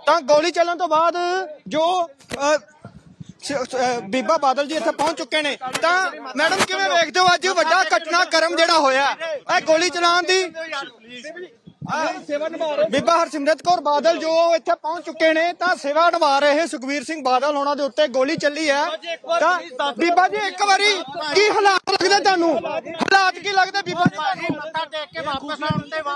ਤਾਂ ਗੋਲੀ ਚੱਲਣ ਤੋਂ ਬਾਅਦ ਜੋ ਬੀਬਾ ਬਾਦਲ ਜੀ ਇੱਥੇ ਪਹੁੰਚ ਚੁੱਕੇ ਨੇ। ਤਾਂ ਮੈਡਮ ਕਿਵੇਂ ਵੇਖਦੇ ਹੋ ਅੱਜ ਵੱਡਾ ਘਟਨਾਕ੍ਰਮ ਜਿਹੜਾ ਹੋਇਆ ਇਹ ਗੋਲੀ ਚਲਾਉਣ ਦੀ? ਬੀਬਾ ਹਰਸਿਮਰਤ ਕੌਰ ਬਾਦਲ ਜੋ ਇੱਥੇ ਪਹੁੰਚ ਚੁੱਕੇ ਨੇ ਤਾਂ ਸੇਵਾ ਨਿਭਾ ਰਹੇ ਸੁਖਬੀਰ ਸਿੰਘ ਬਾਦਲ ਉਹਨਾਂ ਦੇ ਉੱਤੇ ਗੋਲੀ ਚੱਲੀ ਹੈ। ਤਾਂ ਬੀਬਾ ਜੀ ਇੱਕ ਵਾਰੀ ਕੀ ਹਾਲਾਤ ਲੱਗਦੇ ਤੁਹਾਨੂੰ? ਹਾਲਾਤ ਕੀ ਲੱਗਦੇ ਬੀਬਾ ਜੀ? ਮੱਥਾ ਟੇਕ ਕੇ ਵਾਪਸ ਆਉਣ ਤੇ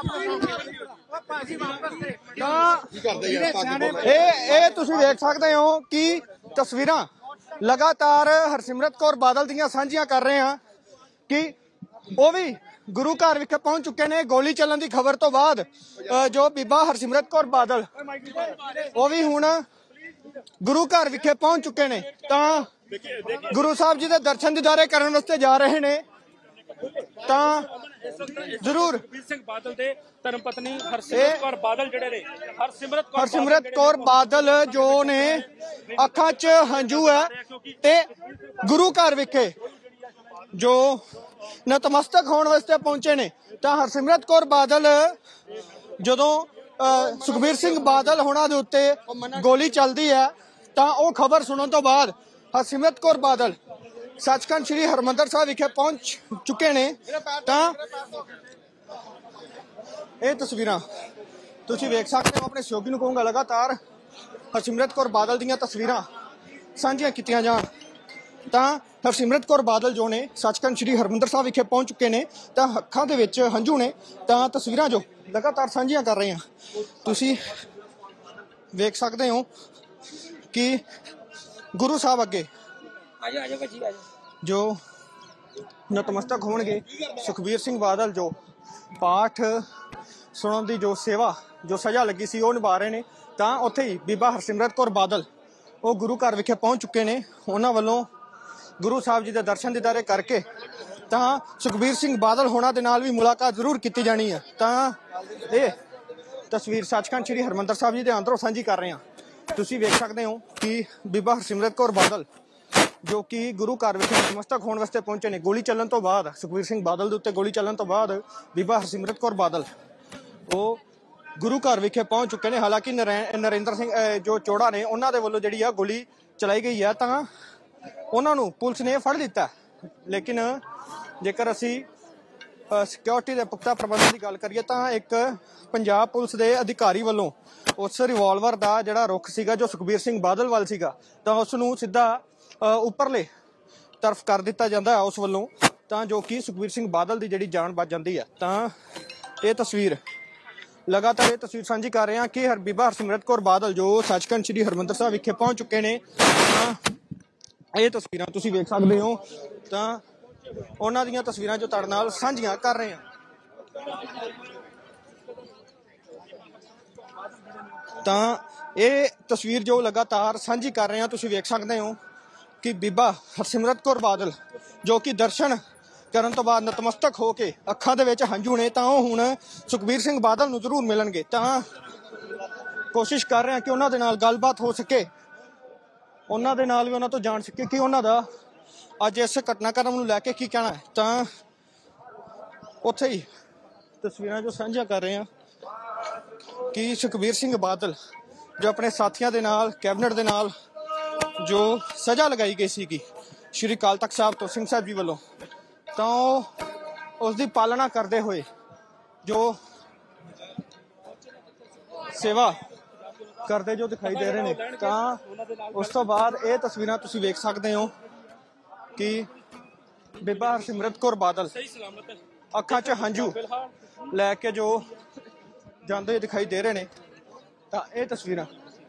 ਇਹ ਤੁਸੀਂ ਵੇਖ ਸਕਦੇ ਹੋ ਕਿ ਤਸਵੀਰਾਂ ਲਗਾਤਾਰ ਹਰਸਿਮਰਤ ਕੌਰ ਬਾਦਲ ਦੀਆਂ ਸਾਂਝੀਆਂ ਕਰ ਰਹੇ ਹਾਂ ਕਿ ਉਹ ਵੀ ਗੁਰੂ ਘਰ ਵਿਖੇ ਪਹੁੰਚ ਚੁੱਕੇ ਨੇ। ਗੋਲੀ ਚੱਲਣ ਦੀ ਖਬਰ ਤੋਂ ਬਾਅਦ ਜੋ ਬੀਬਾ ਹਰਸਿਮਰਤ ਕੌਰ ਬਾਦਲ ਉਹ ਵੀ ਹੁਣ ਗੁਰੂ ਘਰ ਵਿਖੇ ਪਹੁੰਚ ਚੁੱਕੇ ਨੇ। ਤਾਂ ਗੁਰੂ ਸਾਹਿਬ ਜੀ ਦੇ ਦਰਸ਼ਨ ਦੀਦਾਰੇ ਕਰਨ ਵਾਸਤੇ ਜਾ ਰਹੇ ਨੇ। ਤਾਂ ਜ਼ਰੂਰ ਸੁਖਬੀਰ ਸਿੰਘ ਬਾਦਲ ਦੇ ਧਰਮ ਪਤਨੀ ਹਰਸਿਮਰਤ ਕੌਰ ਬਾਦਲ ਜਿਹੜੇ ਨੇ ਹਰਸਿਮਰਤ ਕੌਰ ਬਾਦਲ ਜੋ ਨੇ ਅੱਖਾਂ 'ਚ ਹੰਝੂ ਹੈ ਤੇ ਗੁਰੂ ਘਰ ਵਿਖੇ ਜੋ ਨਤਮਸਤਕ ਹੋਣ ਵਾਸਤੇ ਪਹੁੰਚੇ ਨੇ। ਤਾਂ ਹਰਸਿਮਰਤ ਕੌਰ ਬਾਦਲ ਜਦੋਂ ਸੁਖਬੀਰ ਸਿੰਘ ਬਾਦਲ ਹੋਣਾ ਦੇ ਉੱਤੇ ਗੋਲੀ ਚੱਲਦੀ ਹੈ ਤਾਂ ਉਹ ਖਬਰ ਸੁਣਨ ਤੋਂ ਬਾਅਦ ਹਰਸਿਮਰਤ ਕੌਰ ਬਾਦਲ ਸੱਚਖੰਡ ਸ੍ਰੀ ਹਰਿਮੰਦਰ ਸਾਹਿਬ ਵਿਖੇ ਪਹੁੰਚ ਚੁੱਕੇ ਨੇ। ਤਾਂ ਇਹ ਤਸਵੀਰਾਂ ਤੁਸੀਂ ਵੇਖ ਸਕਦੇ ਹੋ। ਆਪਣੇ ਸਹਿਯੋਗੀ ਨੂੰ ਕਹੂੰਗਾ ਲਗਾਤਾਰ ਹਰਸਿਮਰਤ ਕੌਰ ਬਾਦਲ ਦੀਆਂ ਤਸਵੀਰਾਂ ਸਾਂਝੀਆਂ ਕੀਤੀਆਂ ਜਾਣ। ਤਾਂ ਹਰਸਿਮਰਤ ਕੌਰ ਬਾਦਲ ਜੋ ਨੇ ਸੱਚਖੰਡ ਸ੍ਰੀ ਹਰਿਮੰਦਰ ਸਾਹਿਬ ਵਿਖੇ ਪਹੁੰਚ ਚੁੱਕੇ ਨੇ ਤਾਂ ਅੱਖਾਂ ਦੇ ਵਿੱਚ ਹੰਝੂ ਨੇ। ਤਾਂ ਤਸਵੀਰਾਂ ਜੋ ਲਗਾਤਾਰ ਸਾਂਝੀਆਂ ਕਰ ਰਹੇ ਹਾਂ ਤੁਸੀਂ ਵੇਖ ਸਕਦੇ ਹੋ ਕਿ ਗੁਰੂ ਸਾਹਿਬ ਅੱਗੇ ਜੋ ਨਤਮਸਤਕ ਹੋਣਗੇ। ਸੁਖਬੀਰ ਸਿੰਘ ਬਾਦਲ ਜੋ ਪਾਠ ਸੁਣਨ ਦੀ ਜੋ ਸੇਵਾ ਜੋ ਸਜ਼ਾ ਲੱਗੀ ਸੀ ਉਹ ਨਿਭਾ ਰਹੇ ਨੇ। ਤਾਂ ਉੱਥੇ ਹੀ ਬੀਬਾ ਹਰਸਿਮਰਤ ਕੌਰ ਬਾਦਲ ਉਹ ਗੁਰੂ ਘਰ ਵਿਖੇ ਪਹੁੰਚ ਚੁੱਕੇ ਨੇ। ਉਹਨਾਂ ਵੱਲੋਂ ਗੁਰੂ ਸਾਹਿਬ ਜੀ ਦੇ ਦਰਸ਼ਨ ਦੀਦਾਰੇ ਕਰਕੇ ਤਾਂ ਸੁਖਬੀਰ ਸਿੰਘ ਬਾਦਲ ਹੋਣਾ ਦੇ ਨਾਲ ਵੀ ਮੁਲਾਕਾਤ ਜ਼ਰੂਰ ਕੀਤੀ ਜਾਣੀ ਹੈ। ਤਾਂ ਇਹ ਤਸਵੀਰ ਸੱਚਖੰਡ ਸ੍ਰੀ ਹਰਿਮੰਦਰ ਸਾਹਿਬ ਜੀ ਦੇ ਅੰਦਰੋਂ ਸਾਂਝੀ ਕਰ ਰਹੇ ਹਾਂ। ਤੁਸੀਂ ਵੇਖ ਸਕਦੇ ਹੋ ਕਿ ਬੀਬਾ ਹਰਸਿਮਰਤ ਕੌਰ ਬਾਦਲ ਜੋ ਕਿ ਗੁਰੂ ਘਰ ਵਿਖੇ ਨਤਮਸਤਕ ਹੋਣ ਵਾਸਤੇ ਪਹੁੰਚੇ ਨੇ। ਗੋਲੀ ਚੱਲਣ ਤੋਂ ਬਾਅਦ ਸੁਖਬੀਰ ਸਿੰਘ ਬਾਦਲ ਦੇ ਉੱਤੇ ਗੋਲੀ ਚੱਲਣ ਤੋਂ ਬਾਅਦ ਬੀਬਾ ਹਰਸਿਮਰਤ ਕੌਰ ਬਾਦਲ ਉਹ ਗੁਰੂ ਘਰ ਵਿਖੇ ਪਹੁੰਚ ਚੁੱਕੇ ਨੇ। ਹਾਲਾਂਕਿ ਨਰਿੰਦਰ ਸਿੰਘ ਜੋ ਚੋੜਾ ਨੇ ਉਹਨਾਂ ਦੇ ਵੱਲੋਂ ਜਿਹੜੀ ਆ ਗੋਲੀ ਚਲਾਈ ਗਈ ਹੈ ਤਾਂ ਉਹਨਾਂ ਨੂੰ ਪੁਲਿਸ ਨੇ ਫੜ ਲਿੱਤਾ। ਲੇਕਿਨ ਜੇਕਰ ਅਸੀਂ ਸਿਕਿਉਰਿਟੀ ਦੇ ਪੁਖਤਾ ਪ੍ਰਬੰਧਾਂ ਦੀ ਗੱਲ ਕਰੀਏ ਤਾਂ ਇੱਕ ਪੰਜਾਬ ਪੁਲਿਸ ਦੇ ਅਧਿਕਾਰੀ ਵੱਲੋਂ ਉਸ ਰਿਵਾਲਵਰ ਦਾ ਜਿਹੜਾ ਰੁੱਖ ਸੀਗਾ ਜੋ ਸੁਖਬੀਰ ਸਿੰਘ ਬਾਦਲ ਵੱਲ ਸੀਗਾ ਤਾਂ ਉਸ ਨੂੰ ਸਿੱਧਾ ਉੱਪਰਲੇ ਤਰਫ ਕਰ ਦਿੱਤਾ ਜਾਂਦਾ ਹੈ ਉਸ ਵੱਲੋਂ ਤਾਂ ਜੋ ਕਿ ਸੁਖਬੀਰ ਸਿੰਘ ਬਾਦਲ ਦੀ ਜਿਹੜੀ ਜਾਨ ਬਚ ਜਾਂਦੀ ਹੈ। ਤਾਂ ਇਹ ਤਸਵੀਰ ਲਗਾਤਾਰ ਇਹ ਤਸਵੀਰ ਸਾਂਝੀ ਕਰ ਰਹੇ ਹਾਂ ਕਿ ਬੀਬਾ ਹਰਸਿਮਰਤ ਕੌਰ ਬਾਦਲ ਜੋ ਸੱਚਖੰਡ ਸ੍ਰੀ ਹਰਿਮੰਦਰ ਸਾਹਿਬ ਵਿਖੇ ਪਹੁੰਚ ਚੁੱਕੇ ਨੇ। ਤਾਂ ਇਹ ਤਸਵੀਰਾਂ ਤੁਸੀਂ ਵੇਖ ਸਕਦੇ ਹੋ। ਤਾਂ ਉਹਨਾਂ ਦੀਆਂ ਤਸਵੀਰਾਂ ਜੋ ਤੁਹਾਡੇ ਨਾਲ ਸਾਂਝੀਆਂ ਕਰ ਰਹੇ ਹਾਂ। ਤਾਂ ਇਹ ਤਸਵੀਰ ਜੋ ਲਗਾਤਾਰ ਸਾਂਝੀ ਕਰ ਰਹੇ ਹਾਂ ਤੁਸੀਂ ਵੇਖ ਸਕਦੇ ਹੋ ਕਿ ਬੀਬਾ ਹਰਸਿਮਰਤ ਕੌਰ ਬਾਦਲ ਜੋ ਕਿ ਦਰਸ਼ਨ ਕਰਨ ਤੋਂ ਬਾਅਦ ਨਤਮਸਤਕ ਹੋ ਕੇ ਅੱਖਾਂ ਦੇ ਵਿੱਚ ਹੰਝੂ ਨੇ ਤਾਂ ਉਹ ਹੁਣ ਸੁਖਬੀਰ ਸਿੰਘ ਬਾਦਲ ਨੂੰ ਜ਼ਰੂਰ ਮਿਲਣਗੇ। ਤਾਂ ਕੋਸ਼ਿਸ਼ ਕਰ ਰਹੇ ਹਾਂ ਕਿ ਉਹਨਾਂ ਦੇ ਨਾਲ ਗੱਲਬਾਤ ਹੋ ਸਕੇ, ਉਹਨਾਂ ਦੇ ਨਾਲ ਵੀ ਉਹਨਾਂ ਤੋਂ ਜਾਣ ਸਕੇ ਕਿ ਉਹਨਾਂ ਦਾ ਅੱਜ ਇਸ ਘਟਨਾਕ੍ਰਮ ਨੂੰ ਲੈ ਕੇ ਕੀ ਕਹਿਣਾ ਹੈ। ਤਾਂ ਉੱਥੇ ਹੀ ਤਸਵੀਰਾਂ ਜੋ ਸਾਂਝੀਆਂ ਕਰ ਰਹੇ ਹਾਂ ਕਿ ਸੁਖਬੀਰ ਸਿੰਘ ਬਾਦਲ ਜੋ ਆਪਣੇ ਸਾਥੀਆਂ ਦੇ ਨਾਲ ਕੈਬਨਿਟ ਦੇ ਨਾਲ ਜੋ ਸਜ਼ਾ ਲਗਾਈ ਗਈ ਸੀਗੀ ਸ਼੍ਰੀ ਅਕਾਲ ਤਖਤ ਸਾਹਿਬ ਤੋਂ ਸਿੰਘ ਸਾਹਿਬ ਜੀ ਵੱਲੋਂ ਤਾਂ ਉਹ ਉਸ ਦੀ ਪਾਲਣਾ ਕਰਦੇ ਹੋਏ ਜੋ ਸੇਵਾ ਕਰਦੇ ਜੋ ਦਿਖਾਈ ਦੇ ਰਹੇ ਨੇ। ਤਾਂ ਉਸ ਤੋਂ ਬਾਅਦ ਇਹ ਤਸਵੀਰਾਂ ਤੁਸੀਂ ਵੇਖ ਸਕਦੇ ਹੋ ਕਿ ਬੀਬਾ ਹਰਸਿਮਰਤ ਕੌਰ ਬਾਦਲ ਅੱਖਾਂ 'ਚ ਹੰਝੂ ਲੈ ਕੇ ਜੋ ਜਾਂਦੇ ਦਿਖਾਈ ਦੇ ਰਹੇ ਨੇ। ਤਾਂ ਇਹ ਤਸਵੀਰਾਂ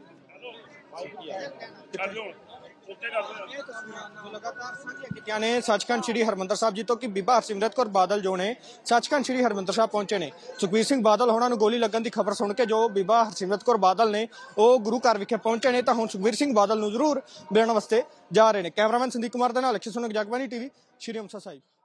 ਲਗਾਤਾਰ ਸਾਂਝੀਆਂ ਕੀਤੀਆਂ ਨੇ ਸੱਚਖੰਡ ਸ੍ਰੀ ਹਰਿਮੰਦਰ ਸਾਹਿਬ ਜੀ ਤੋਂ ਕਿ ਬੀਬਾ ਹਰਸਿਮਰਤ ਕੌਰ ਬਾਦਲ ਜੋ ਨੇ ਸੱਚਖੰਡ ਸ੍ਰੀ ਹਰਿਮੰਦਰ ਸਾਹਿਬ ਪਹੁੰਚੇ ਨੇ। ਸੁਖਬੀਰ ਸਿੰਘ ਬਾਦਲ ਹੋਣਾ ਨੂੰ ਗੋਲੀ ਲੱਗਣ ਦੀ ਖਬਰ ਸੁਣ ਕੇ ਜੋ ਬੀਬਾ ਹਰਸਿਮਰਤ ਕੌਰ ਬਾਦਲ ਨੇ ਉਹ ਗੁਰੂ ਘਰ ਵਿਖੇ ਪਹੁੰਚੇ ਨੇ। ਤਾਂ ਹੁਣ ਸੁਖਬੀਰ ਸਿੰਘ ਬਾਦਲ ਨੂੰ ਜ਼ਰੂਰ ਮਿਲਣ ਵਾਸਤੇ ਜਾ ਰਹੇ ਨੇ। ਕੈਮਰਾਮੈਨ ਸੰਦੀਪ ਕੁਮਾਰ ਦੇ ਨਾਲ ਅਕਸ਼ੇ ਸੁਨਕ, ਜਗਬਾਣੀ ਟੀਵੀ, ਸ਼੍ਰੀ ਅੰਮ੍ਰਿਤਸਰ ਸਾਹਿਬ।